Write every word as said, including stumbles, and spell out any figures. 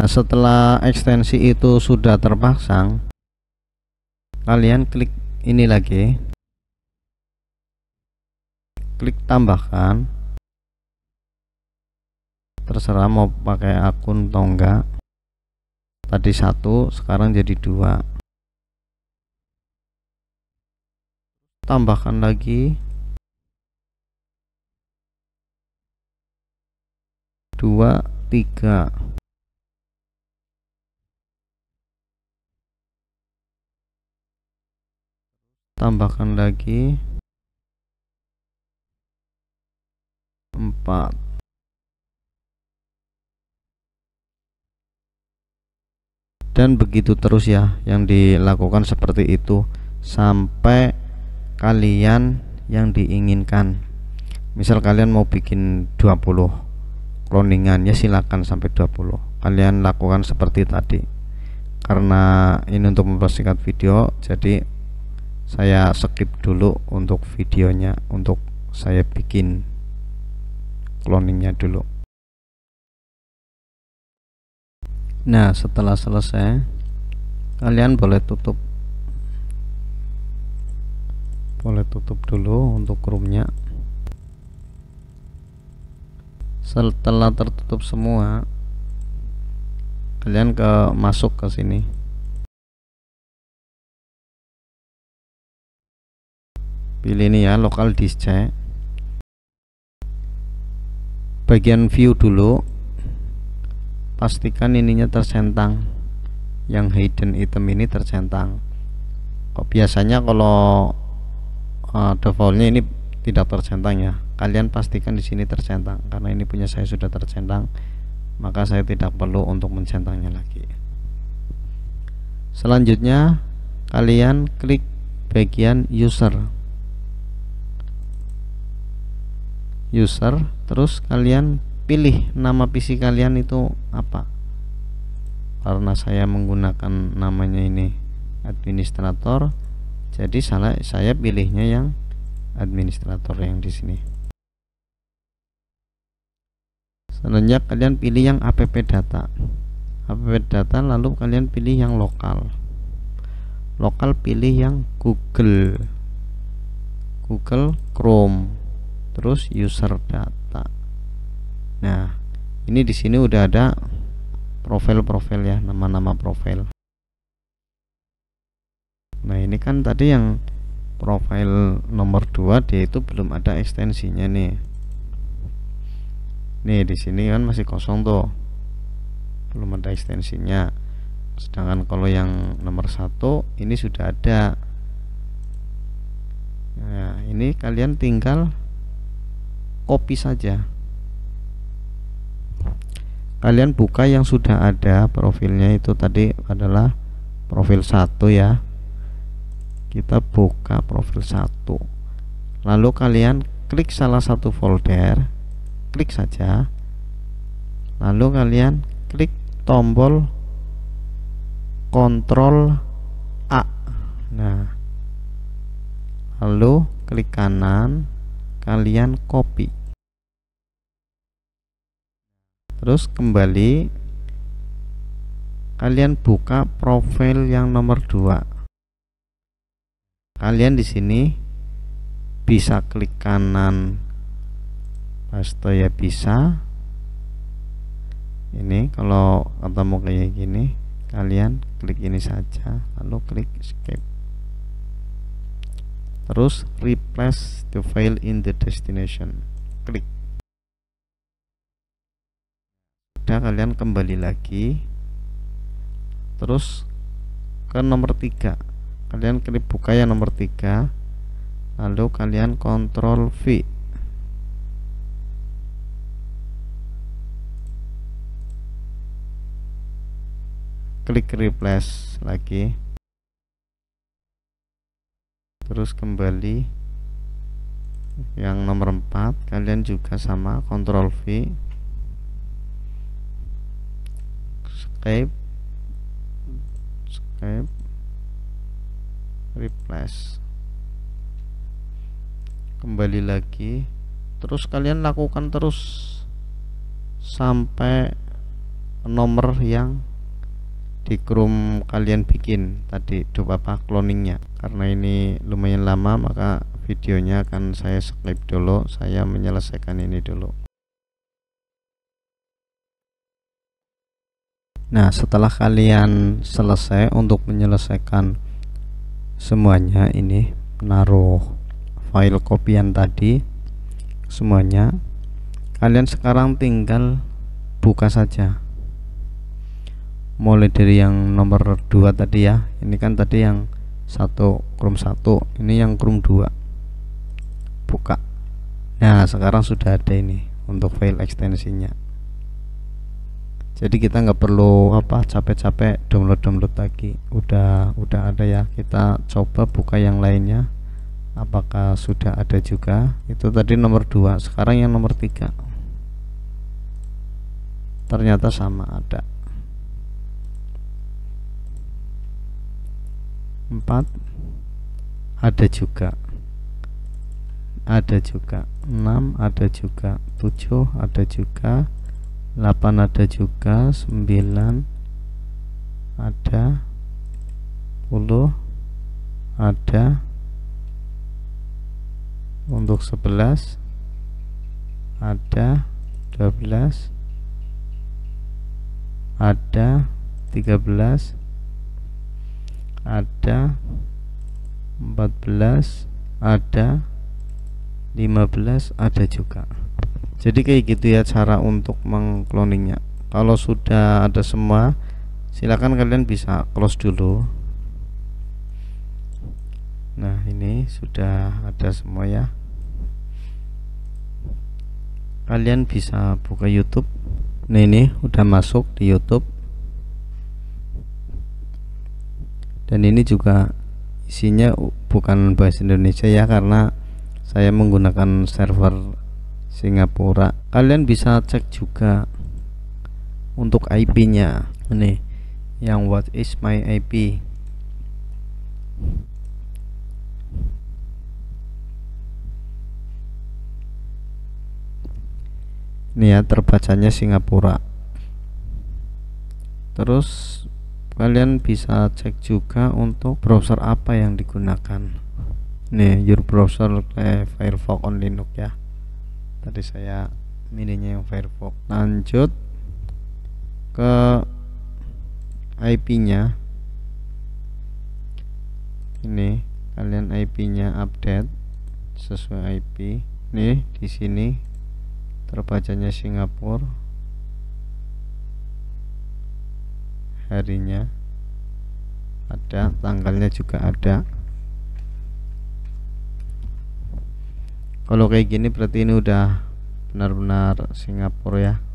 setelah ekstensi itu sudah terpasang, kalian klik ini lagi, klik tambahkan, terserah mau pakai akun atau enggak. Tadi satu, sekarang jadi dua. Tambahkan lagi dua, tiga. Tambahkan lagi empat. Dan begitu terus ya, yang dilakukan seperti itu sampai kalian yang diinginkan. Misal kalian mau bikin dua puluh cloningan, ya silakan sampai dua puluh. Kalian lakukan seperti tadi. Karena ini untuk mempersingkat video, jadi saya skip dulu untuk videonya, untuk saya bikin cloningnya dulu. Nah, setelah selesai, kalian boleh tutup boleh tutup dulu untuk roomnya. Setelah tertutup semua, kalian ke masuk ke sini, pilih ini ya, local disk C, bagian view dulu, pastikan ininya tercentang, yang hidden item ini tercentang. Kok biasanya kalau uh, defaultnya ini tidak tercentang ya, kalian pastikan di sini tercentang. Karena ini punya saya sudah tercentang, maka saya tidak perlu untuk mencentangnya lagi. Selanjutnya kalian klik bagian user user terus kalian pilih nama P C kalian itu apa. Karena saya menggunakan namanya ini administrator, jadi salah saya pilihnya yang administrator yang di sini. Selanjutnya kalian pilih yang app data app data lalu kalian pilih yang lokal lokal pilih yang Google Google Chrome, terus user data. Nah, ini di sini udah ada profil-profil ya, nama-nama profil. Nah, ini kan tadi yang profil nomor dua, dia itu belum ada ekstensinya nih. Nih di sini kan masih kosong tuh, belum ada ekstensinya. Sedangkan kalau yang nomor satu ini sudah ada. Nah, ini kalian tinggal copy saja. Kalian buka yang sudah ada profilnya, itu tadi adalah profil satu ya. Kita buka profil satu. Lalu kalian klik salah satu folder, klik saja. Lalu kalian klik tombol Ctrl A. Nah, lalu klik kanan, kalian copy. Terus kembali, kalian buka profil yang nomor dua. Kalian di sini bisa klik kanan paste ya bisa. Ini kalau ketemu kayak gini, kalian klik ini saja, lalu klik escape. Terus replace the file in the destination, klik. Udah, kalian kembali lagi, terus ke nomor tiga, kalian klik buka yang nomor tiga, lalu kalian Ctrl V. Klik replace lagi, terus kembali yang nomor empat, kalian juga sama Ctrl V, escape, escape, replace, kembali lagi, terus kalian lakukan terus sampai nomor yang di Chrome kalian bikin tadi do apa cloningnya. Karena ini lumayan lama, maka videonya akan saya skip dulu, saya menyelesaikan ini dulu. Nah, setelah kalian selesai untuk menyelesaikan semuanya, ini menaruh file kopian tadi semuanya, kalian sekarang tinggal buka saja. Mulai dari yang nomor dua tadi ya, ini kan tadi yang satu Chrome satu, ini yang Chrome dua, buka. Nah, sekarang sudah ada ini untuk file ekstensinya, jadi kita nggak perlu apa capek-capek download-download lagi, udah udah ada ya. Kita coba buka yang lainnya, apakah sudah ada juga. Itu tadi nomor dua, sekarang yang nomor tiga, ternyata sama ada. Empat ada juga, ada juga. Enam ada juga, tujuh ada juga, delapan ada juga, sembilan ada, sepuluh ada, untuk sebelas ada, dua belas ada, tiga belas ada, empat belas ada, lima belas ada juga. Jadi kayak gitu ya cara untuk mengcloningnya. Kalau sudah ada semua, silakan kalian bisa close dulu. Nah, ini sudah ada semua ya. Kalian bisa buka YouTube. Nah, ini udah masuk di YouTube. Dan ini juga isinya bukan bahasa Indonesia ya, karena saya menggunakan server Singapura. Kalian bisa cek juga untuk I P-nya. Ini yang what is my I P. Ini ya, terbacanya Singapura. Terus kalian bisa cek juga untuk browser apa yang digunakan. Nih, your browser eh, Firefox on Linux ya. Tadi saya milihnya yang Firefox. Lanjut ke I P-nya. Ini kalian I P-nya update sesuai I P. Nih, di sini terbacanya Singapura. Harinya ada, tanggalnya juga ada. Kalau kayak gini berarti ini udah benar-benar Singapura ya.